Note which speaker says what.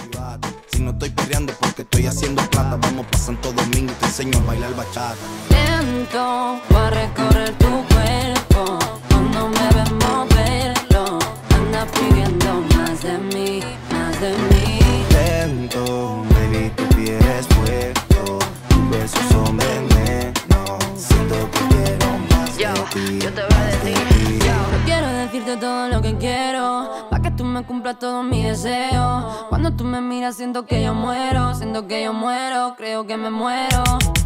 Speaker 1: Si no estoy peleando porque estoy haciendo plata, vamos pa' Santo Domingo y te enseño a bailar bachata.
Speaker 2: Lento, voy a recorrer tu cuerpo. Cuando me ves moverlo, anda pidiendo más de mí, más de mí.
Speaker 1: Lento, baby, tu piel es fuego, tus besos son veneno. Siento que quiero más de ti.
Speaker 2: Yo te voy a decir, yo quiero decirte todo lo que quiero, pa' que tú me cumplas todos mis deseos. Cuando tú me miras siento que yo muero, siento que yo muero, creo que me muero.